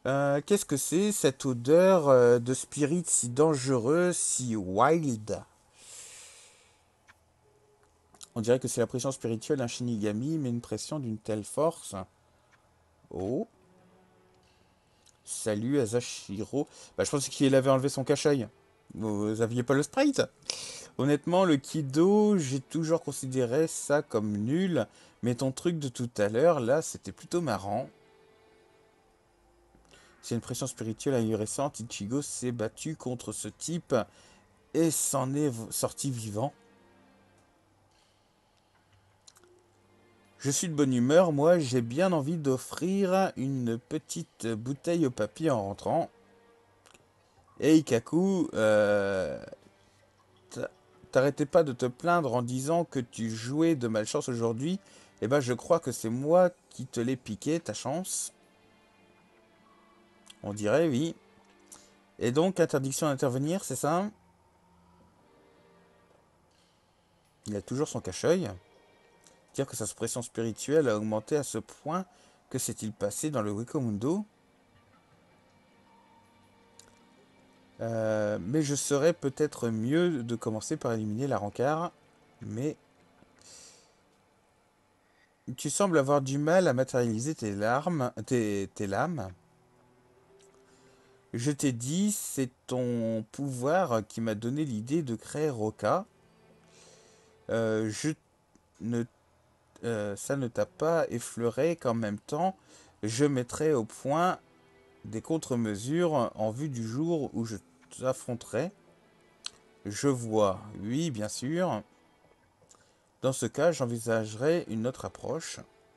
Qu'est-ce que c'est cette odeur de spirit si dangereux, si wild? On dirait que c'est la pression spirituelle d'un Shinigami, mais une pression d'une telle force. Oh, salut Asashiro. Bah, je pensais qu'il avait enlevé son cache-œil. Vous aviez pas le sprite? Honnêtement, le Kido, j'ai toujours considéré ça comme nul, mais ton truc de tout à l'heure, là, c'était plutôt marrant. C'est une pression spirituelle ahurissante. Ichigo s'est battu contre ce type et s'en est sorti vivant. Je suis de bonne humeur, moi j'ai bien envie d'offrir une petite bouteille au papy en rentrant. Et Ikaku, t'arrêtais pas de te plaindre en disant que tu jouais de malchance aujourd'hui. Eh ben je crois que c'est moi qui te l'ai piqué, ta chance. On dirait, oui. Et donc, interdiction d'intervenir, c'est ça? Il a toujours son cache-œil. Dire que sa pression spirituelle a augmenté à ce point, que s'est-il passé dans le Wikomundo? Mais je serais peut-être mieux de commencer par éliminer la rancard. Mais tu sembles avoir du mal à matérialiser tes lames. Je t'ai dit, c'est ton pouvoir qui m'a donné l'idée de créer Roca. Je ne, Ça ne t'a pas effleuré qu'en même temps, je mettrai au point des contre-mesures en vue du jour où je t'affronterai. Je vois, oui, bien sûr. Dans ce cas, j'envisagerais une autre approche.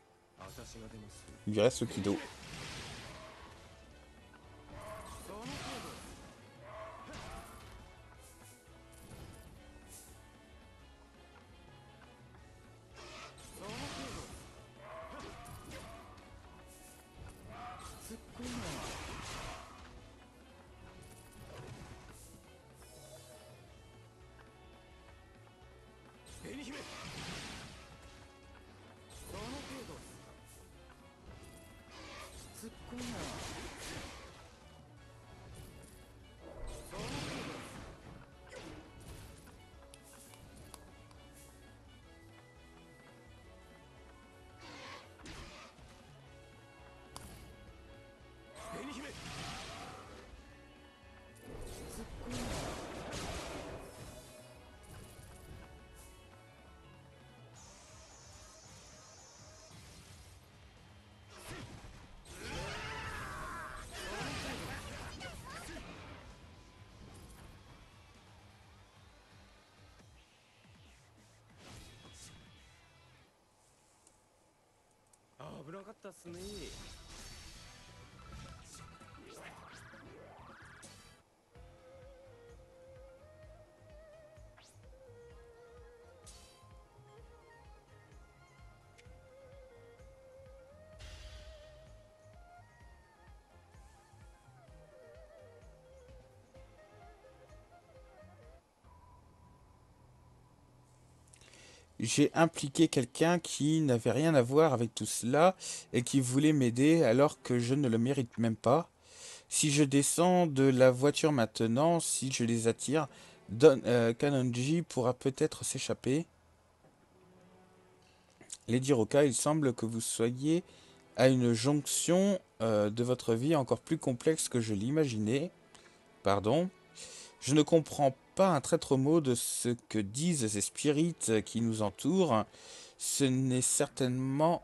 Il reste le Kido. J'ai impliqué quelqu'un qui n'avait rien à voir avec tout cela et qui voulait m'aider alors que je ne le mérite même pas. Si je descends de la voiture maintenant, si je les attire, Kanonji pourra peut-être s'échapper. Lady Roca, il semble que vous soyez à une jonction de votre vie encore plus complexe que je l'imaginais. Pardon. Je ne comprends pas un traître mot de ce que disent ces spirites qui nous entourent. Ce n'est certainement,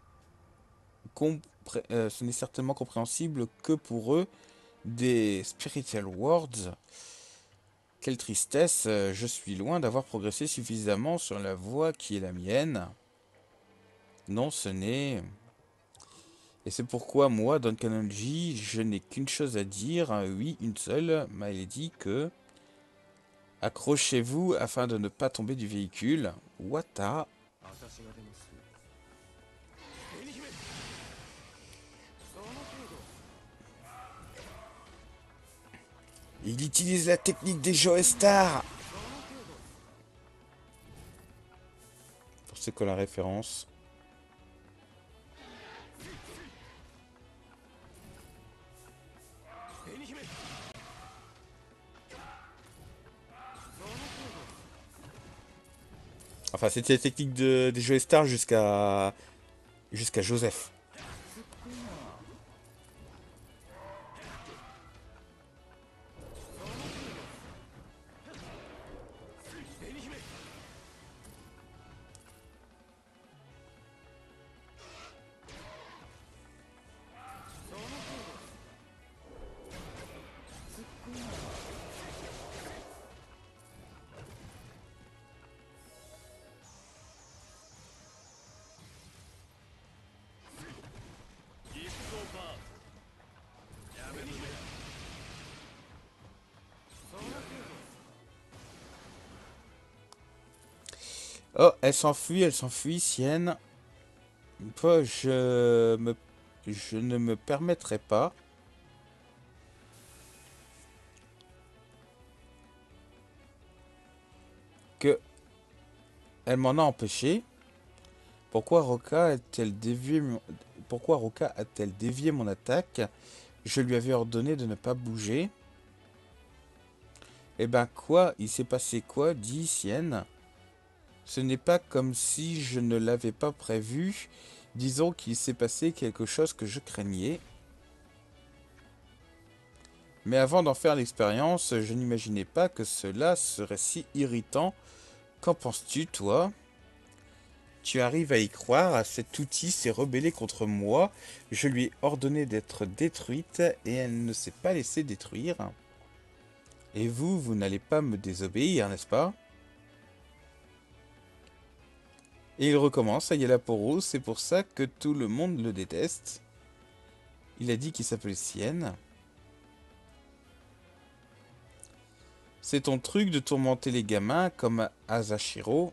ce n'est certainement compréhensible que pour eux des spiritual words. Quelle tristesse, je suis loin d'avoir progressé suffisamment sur la voie qui est la mienne. Non, ce n'est... Et c'est pourquoi moi, Don Kanonji, je n'ai qu'une chose à dire, oui, une seule, m'a dit que... Accrochez-vous afin de ne pas tomber du véhicule. Wata. Il utilise la technique des Joestar. Pour ceux qui ont la référence. Enfin, c'était la technique des Joey Stars jusqu'à Joseph. Oh, elle s'enfuit, Sienne. Toi, je ne me permettrai pas que elle m'en a empêché. Pourquoi Roka a-t-elle dévié pourquoi Roka a-t-elle dévié mon attaque? Je lui avais ordonné de ne pas bouger. Eh ben quoi? Il s'est passé quoi? Dit Sienne. Ce n'est pas comme si je ne l'avais pas prévu. Disons qu'il s'est passé quelque chose que je craignais. Mais avant d'en faire l'expérience, je n'imaginais pas que cela serait si irritant. Qu'en penses-tu, toi? Tu arrives à y croire, cet outil s'est rebellé contre moi. Je lui ai ordonné d'être détruite et elle ne s'est pas laissée détruire. Et vous n'allez pas me désobéir, n'est-ce pas? Et il recommence à Yalaporo, c'est pour ça que tout le monde le déteste. Il a dit qu'il s'appelait Sienne. C'est ton truc de tourmenter les gamins comme Asashiro.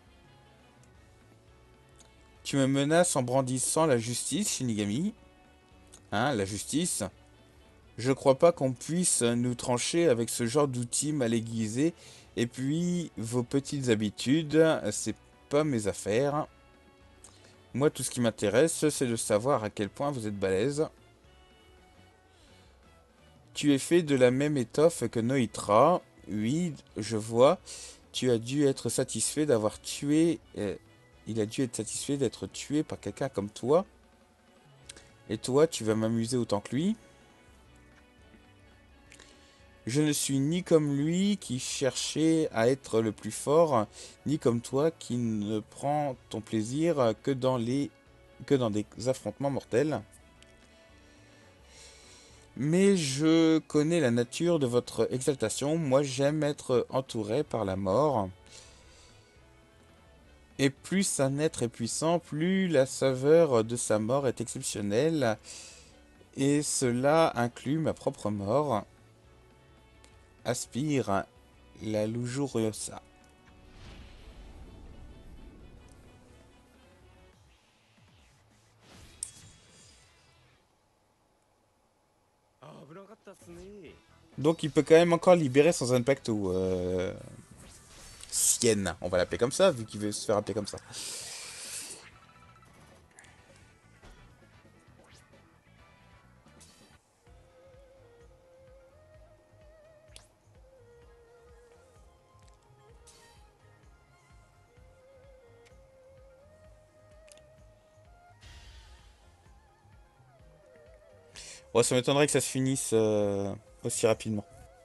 Tu me menaces en brandissant la justice, Shinigami. Hein, la justice? Je crois pas qu'on puisse nous trancher avec ce genre d'outils mal aiguisés. Et puis, vos petites habitudes, c'est pas mes affaires. Moi, tout ce qui m'intéresse, c'est de savoir à quel point vous êtes balèze. Tu es fait de la même étoffe que Noitra. Oui, je vois. Tu as dû être satisfait d'avoir tué... il a dû être satisfait d'être tué par quelqu'un comme toi. Et toi, tu vas m'amuser autant que lui. Je ne suis ni comme lui qui cherchait à être le plus fort, ni comme toi qui ne prend ton plaisir que dans des affrontements mortels. Mais je connais la nature de votre exaltation. Moi, j'aime être entouré par la mort. Et plus un être est puissant, plus la saveur de sa mort est exceptionnelle. Et cela inclut ma propre mort. Aspire la Lujuriosa. Donc il peut quand même encore libérer son Zanpakuto. Sienne, on va l'appeler comme ça, vu qu'il veut se faire appeler comme ça. Ouais, ça m'étonnerait que ça se finisse aussi rapidement.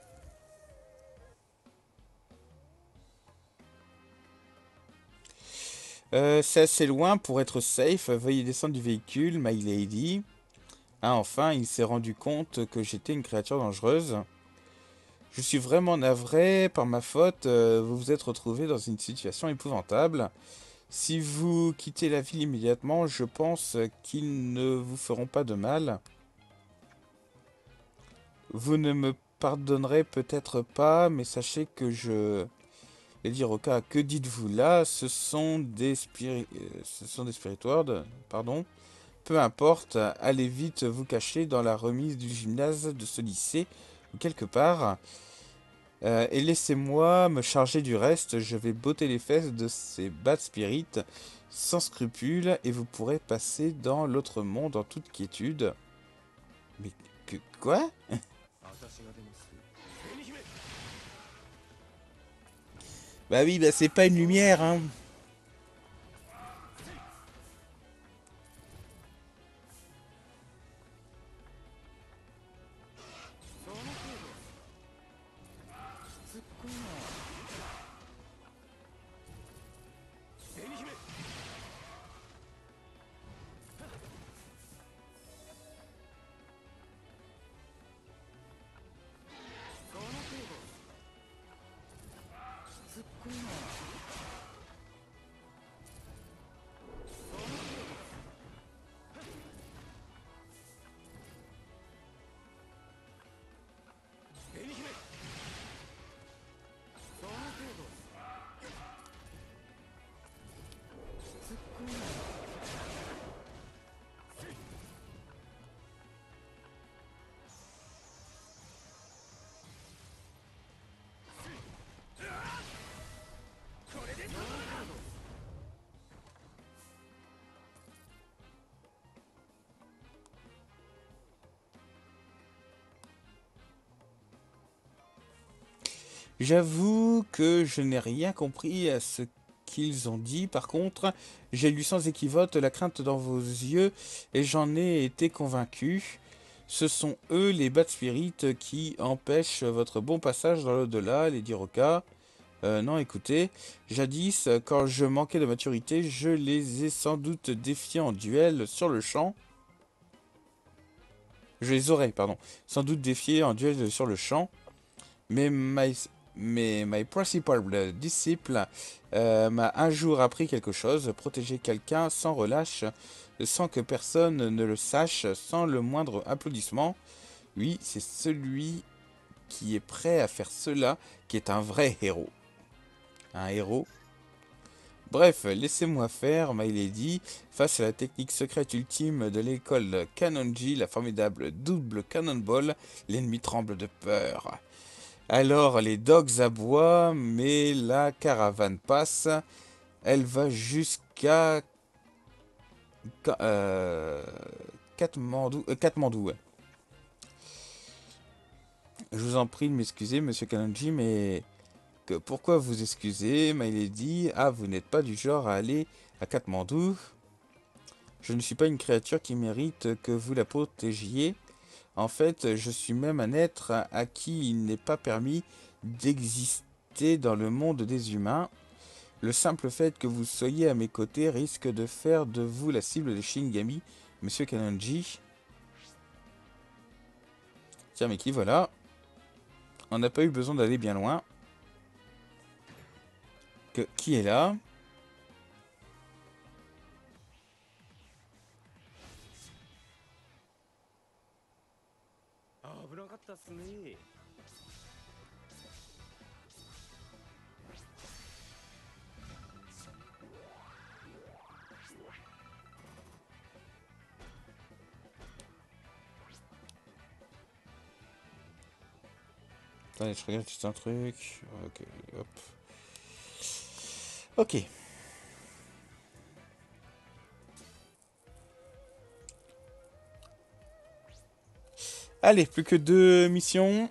C'est assez loin pour être safe. Veuillez descendre du véhicule, My Lady. Ah, enfin, il s'est rendu compte que j'étais une créature dangereuse. Je suis vraiment navré, par ma faute, vous vous êtes retrouvé dans une situation épouvantable. Si vous quittez la ville immédiatement, je pense qu'ils ne vous feront pas de mal. Vous ne me pardonnerez peut-être pas, mais sachez que je... Et dire au cas, que dites-vous là? Ce sont des spiritoires, pardon. Peu importe, allez vite vous cacher dans la remise du gymnase de ce lycée, ou quelque part. Et laissez-moi me charger du reste, je vais botter les fesses de ces bad spirits sans scrupules, et vous pourrez passer dans l'autre monde en toute quiétude. Mais que... quoi? Bah oui, bah c'est pas une lumière, hein. J'avoue que je n'ai rien compris à ce qu'ils ont dit. Par contre, j'ai lu sans équivoque la crainte dans vos yeux et j'en ai été convaincu. Ce sont eux, les Bad Spirits, qui empêchent votre bon passage dans l'au-delà, les Roca. Non, écoutez, jadis, quand je manquais de maturité, je les ai sans doute défiés en duel sur le champ. Je les aurais, pardon, sans doute défiés en duel sur le champ. Mais my principal disciple m'a un jour appris quelque chose, protéger quelqu'un sans relâche, sans que personne ne le sache, sans le moindre applaudissement. Oui, c'est celui qui est prêt à faire cela qui est un vrai héros. Un héros. Bref, laissez-moi faire, My Lady, face à la technique secrète ultime de l'école Kanonji, la formidable double cannonball, l'ennemi tremble de peur. Alors les dogs aboient, mais la caravane passe. Elle va jusqu'à Katmandou. Ouais. Je vous en prie de m'excuser, monsieur Kanonji, mais pourquoi vous excusez, My Lady? Ah, vous n'êtes pas du genre à aller à Katmandou. Je ne suis pas une créature qui mérite que vous la protégiez. En fait, je suis même un être à qui il n'est pas permis d'exister dans le monde des humains. Le simple fait que vous soyez à mes côtés risque de faire de vous la cible de Shinigami, monsieur Kanonji. Tiens, mais qui voilà? On n'a pas eu besoin d'aller bien loin. Qui est là? Attendez, je regarde juste un truc. Ok, hop. Ok. Allez, plus que 2 missions.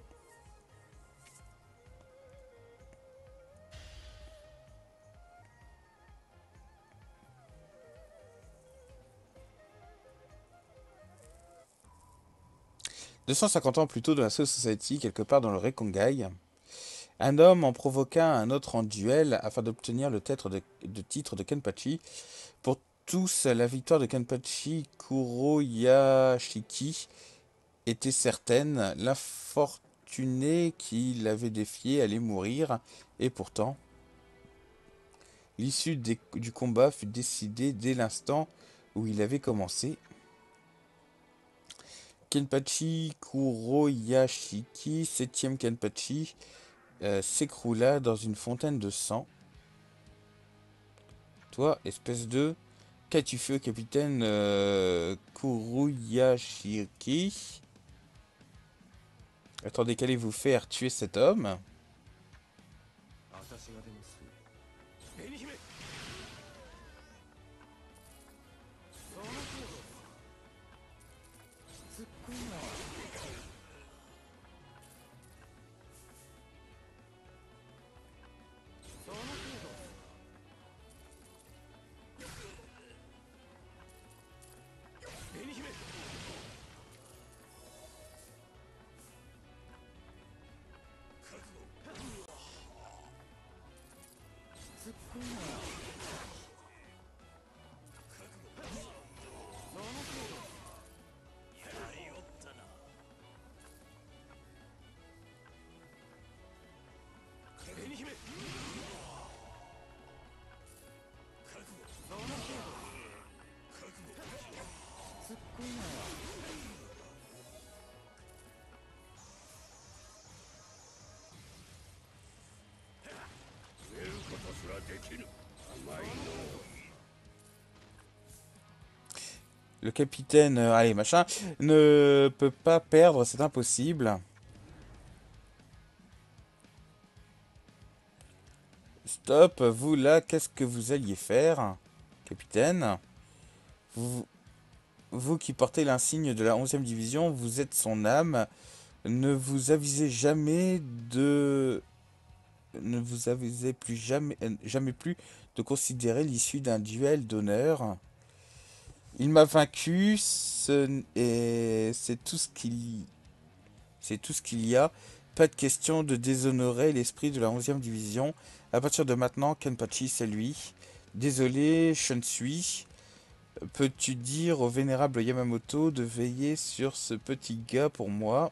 « 250 ans plus tôt, dans la Soul Society, quelque part dans le Rekongai, un homme en provoqua un autre en duel afin d'obtenir le titre de Kenpachi. Pour tous, la victoire de Kenpachi Kuroyashiki était certaine. L'infortuné qui l'avait défié allait mourir, et pourtant, l'issue du combat fut décidée dès l'instant où il avait commencé. Kenpachi Kuroyashiki, 7ème Kenpachi, s'écroula dans une fontaine de sang. Toi, espèce de... Qu'as-tu fait au capitaine Kuruyashiki? Attendez, qu'allez-vous faire? Tuer cet homme? Le capitaine, allez, machin, ne peut pas perdre, c'est impossible. Stop, vous là, qu'est-ce que vous alliez faire, capitaine? vous, vous qui portez l'insigne de la 11e division, vous êtes son âme. Ne vous avisez jamais de ne vous avez plus jamais plus de considérer l'issue d'un duel d'honneur. Il m'a vaincu, et c'est tout ce qu'il y a. Pas de question de déshonorer l'esprit de la 11e division. À partir de maintenant, Kenpachi, c'est lui. Désolé, Shunsui. Peux-tu dire au vénérable Yamamoto de veiller sur ce petit gars pour moi?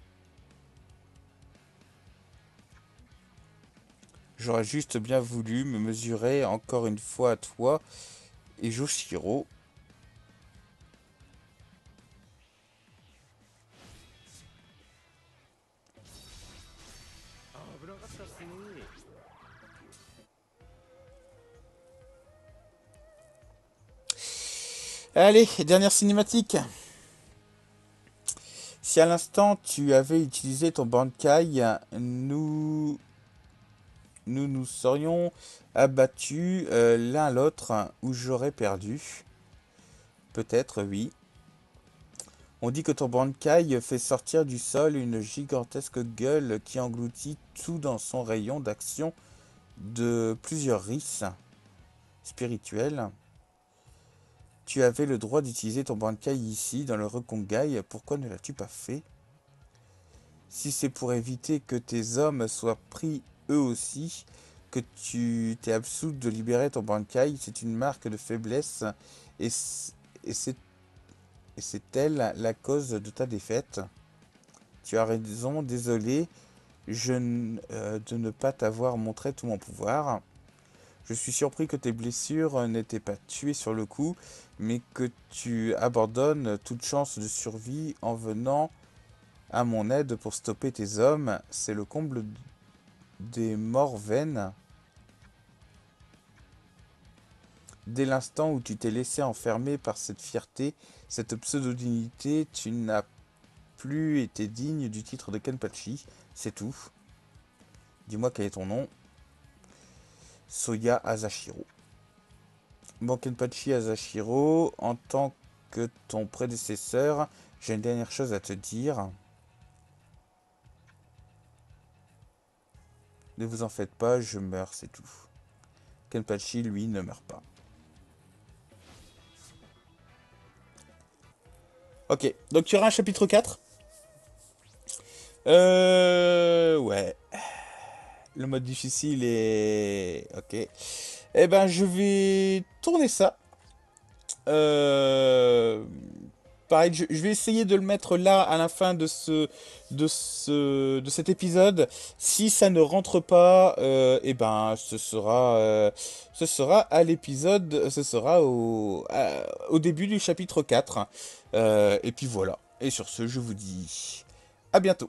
J'aurais juste bien voulu me mesurer encore une fois à toi et Joshiro. Allez, dernière cinématique. Si à l'instant tu avais utilisé ton Bankai, nous serions abattus l'un l'autre ou j'aurais perdu. Peut-être, oui. On dit que ton Bankai fait sortir du sol une gigantesque gueule qui engloutit tout dans son rayon d'action de plusieurs risques spirituels. Tu avais le droit d'utiliser ton Bankai ici, dans le Rekongai, pourquoi ne l'as-tu pas fait? Si c'est pour éviter que tes hommes soient pris eux aussi, que tu t'es absous de libérer ton Bankai, c'est une marque de faiblesse et c'est elle la cause de ta défaite. Tu as raison, désolé de ne pas t'avoir montré tout mon pouvoir. Je suis surpris que tes blessures n'étaient pas tuées sur le coup, mais que tu abandonnes toute chance de survie en venant à mon aide pour stopper tes hommes. C'est le comble des morts vaines. Dès l'instant où tu t'es laissé enfermer par cette fierté, cette pseudo-dignité, tu n'as plus été digne du titre de Kenpachi. C'est tout. Dis-moi quel est ton nom. Soya Asashiro. Bon, Kenpachi Asashiro, en tant que ton prédécesseur, j'ai une dernière chose à te dire. Ne vous en faites pas, je meurs, c'est tout. Kenpachi, lui, ne meurt pas. Ok, donc tu auras un chapitre 4. Ouais. Le mode difficile est... Ok. Eh ben, je vais tourner ça. Euh... Pareil, je vais essayer de le mettre là à la fin de cet épisode. Si ça ne rentre pas, eh ben, ce sera à l'épisode, ce sera au début du chapitre 4. Et puis voilà. Et sur ce, je vous dis à bientôt.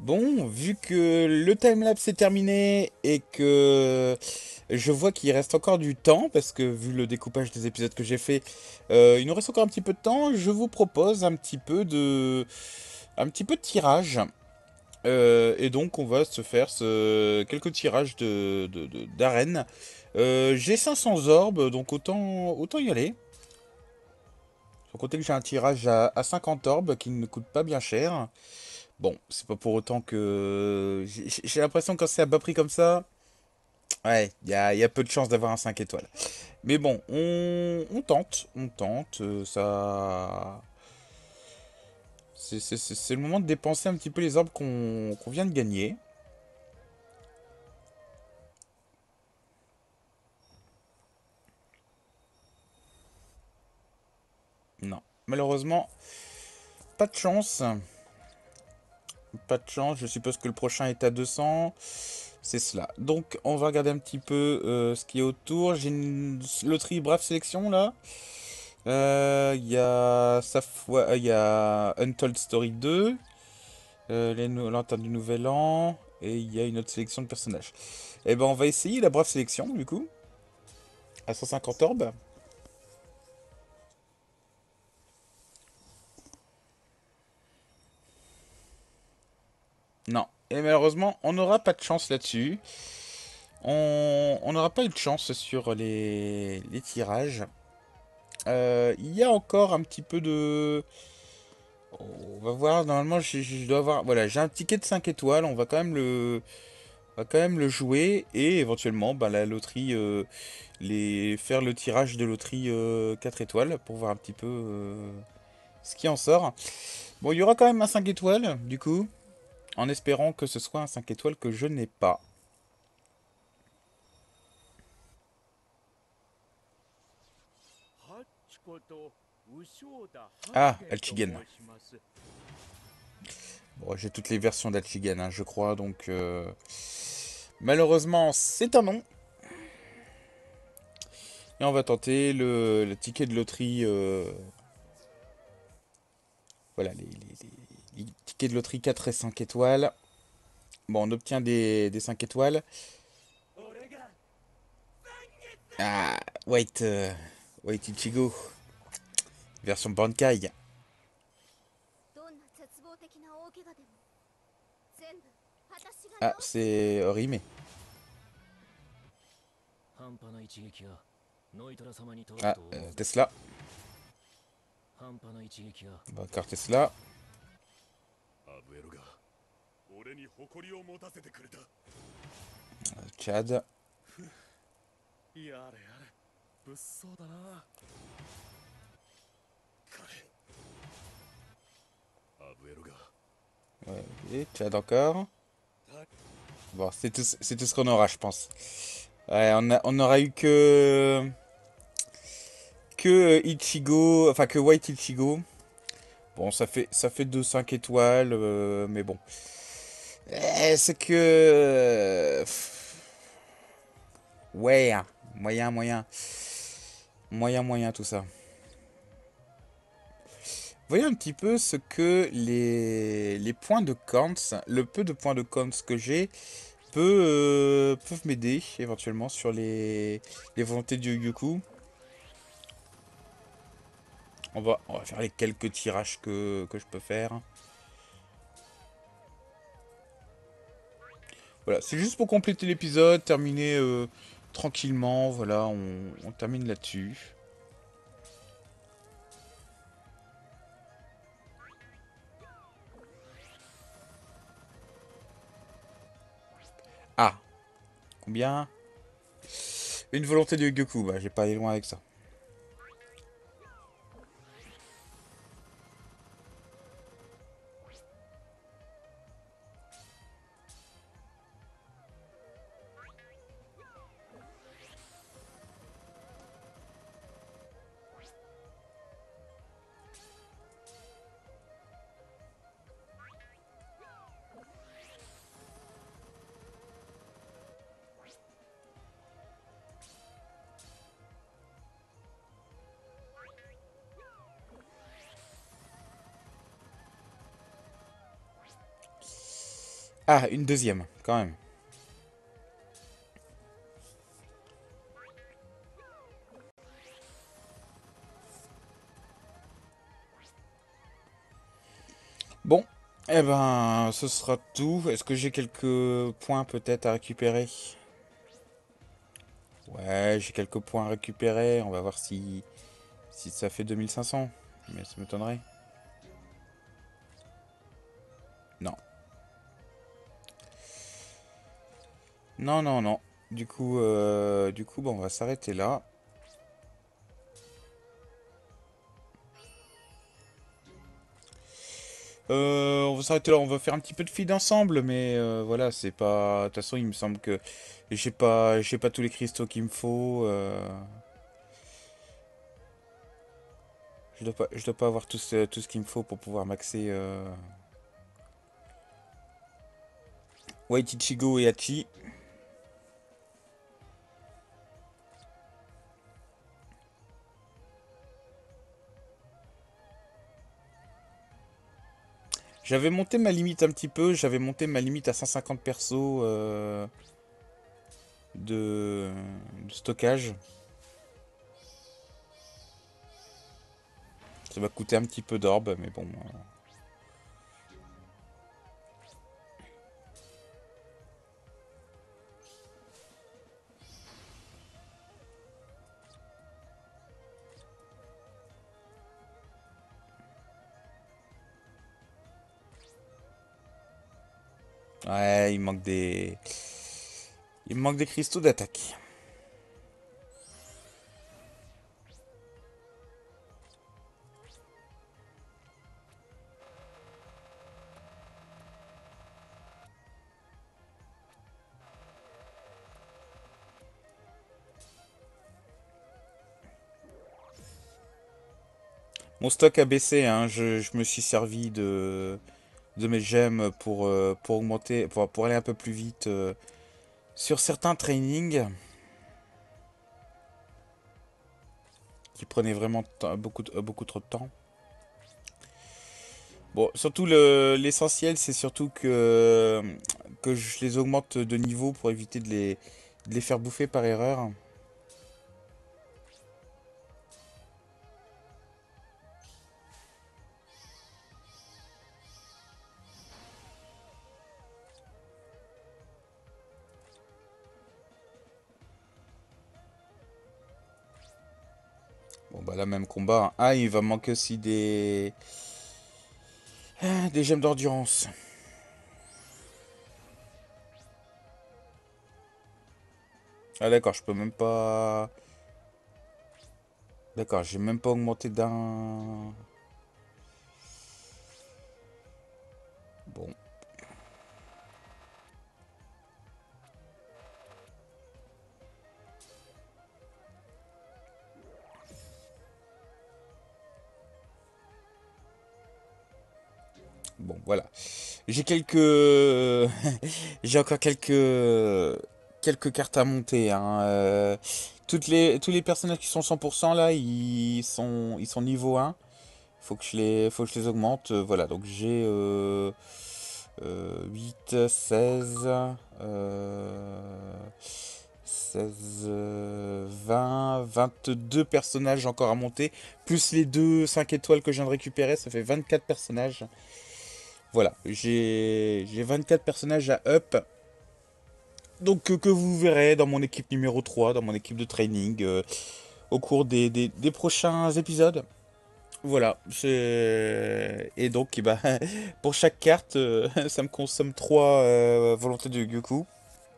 Bon, vu que le timelapse est terminé et que je vois qu'il reste encore du temps, parce que vu le découpage des épisodes que j'ai fait, il nous reste encore un petit peu de temps, je vous propose un petit peu de tirage. Et donc on va se faire quelques tirages d'arènes. J'ai 500 orbes, donc autant y aller. Faut compter que j'ai un tirage à 50 orbes qui ne coûte pas bien cher. Bon, c'est pas pour autant que... J'ai l'impression que quand c'est à bas prix comme ça, ouais, il y a peu de chances d'avoir un 5 étoiles. Mais bon, on tente, ça... C'est le moment de dépenser un petit peu les orbes qu'on vient de gagner. Non, malheureusement, pas de chance. Pas de chance, je suppose que le prochain est à 200. C'est cela. Donc, on va regarder un petit peu ce qui est autour. J'ai une loterie Brave Sélection là. Il y a il y a Untold Story 2, les Lanternes du Nouvel An, et il y a une autre sélection de personnages. Et ben, on va essayer la Brave Sélection du coup, à 150 orbes. Non. Et malheureusement, on n'aura pas de chance là-dessus. On n'aura pas eu de chance sur les tirages. Il y a encore un petit peu de... On va voir, normalement je dois avoir... Voilà, j'ai un ticket de 5 étoiles, on va quand même le jouer et éventuellement bah, la loterie, faire le tirage de loterie 4 étoiles pour voir un petit peu ce qui en sort. Bon, il y aura quand même un 5 étoiles du coup, en espérant que ce soit un 5 étoiles que je n'ai pas. Ah, Alchigen. Bon, j'ai toutes les versions d'Alchigen, hein, je crois, donc... malheureusement, c'est un non. Et on va tenter le ticket de loterie. Voilà, les tickets de loterie 4 et 5 étoiles. Bon, on obtient des 5 étoiles. Ah, wait, wait Ichigo. Version Bankai. Ah, c'est Orime. Ah, Tesla. Bah, encore Tesla. Chad. Ouais, ok, Chad encore. Bon, c'est tout ce qu'on aura, je pense. Ouais, on aura eu que Ichigo, enfin que White Ichigo. Bon, ça fait 2 5 étoiles, mais bon. C'est que... ouais, hein, moyen, moyen. Moyen, moyen, tout ça. Voyons un petit peu ce que les points de Kants, le peu de points de Kants que j'ai, peuvent m'aider éventuellement sur les volontés du Yoku. On va faire les quelques tirages que je peux faire. Voilà, c'est juste pour compléter l'épisode, terminer tranquillement. Voilà, on termine là-dessus. Ah, combien? Une volonté du Goku, bah j'ai pas allé loin avec ça. Ah, une deuxième, quand même. Bon, eh ben, ce sera tout. Est-ce que j'ai quelques points peut-être à récupérer? Ouais, j'ai quelques points à récupérer. On va voir si ça fait 2500. Mais ça m'étonnerait. Non. Non, non, non. Du coup, bon, on va s'arrêter là. On va s'arrêter là. On va faire un petit peu de feed ensemble, mais voilà, c'est pas. De toute façon, il me semble que j'ai pas tous les cristaux qu'il me faut. Je dois pas avoir tout ce qu'il me faut pour pouvoir maxer White Ichigo et Hachi. J'avais monté ma limite un petit peu. J'avais monté ma limite à 150 persos de, de stockage. Ça va coûter un petit peu d'orbe, mais bon. Ouais, il me manque des cristaux d'attaque. Mon stock a baissé, hein. Je me suis servi de mes gemmes pour augmenter, pour aller un peu plus vite sur certains trainings qui prenaient vraiment beaucoup trop de temps. Bon, surtout l'essentiel, c'est surtout que je les augmente de niveau pour éviter de les faire bouffer par erreur. Bon, bah là, même combat, hein. Ah, il va me manquer aussi des gemmes d'endurance. Ah d'accord, je peux même pas... D'accord, j'ai même pas augmenté d'un... Bon. Bon, voilà. J'ai quelques... J'ai encore quelques cartes à monter, hein. Tous les personnages qui sont 100% là, ils sont niveau 1. Faut que je les augmente. Voilà, donc j'ai 8, 16, 22 personnages encore à monter. Plus les deux 5 étoiles que je viens de récupérer, ça fait 24 personnages. Voilà, j'ai 24 personnages à up. Donc que vous verrez dans mon équipe numéro 3 dans mon équipe de training, au cours des prochains épisodes. Voilà, et donc bah, pour chaque carte, ça me consomme 3 volontés de Goku.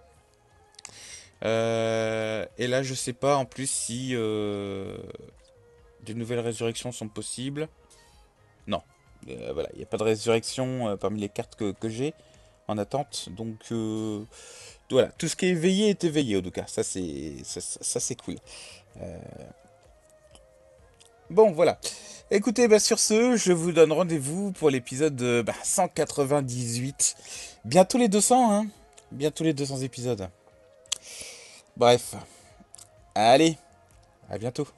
Et là, je sais pas en plus si des nouvelles résurrections sont possibles. Non, voilà, il n'y a pas de résurrection parmi les cartes que j'ai en attente. Donc voilà, tout ce qui est éveillé est éveillé en tout cas. Ça, c'est cool. Euh, Bon, voilà. Écoutez, bah, sur ce, je vous donne rendez-vous pour l'épisode 198. Bientôt les 200, hein. Bientôt les 200 épisodes. Bref. Allez, à bientôt.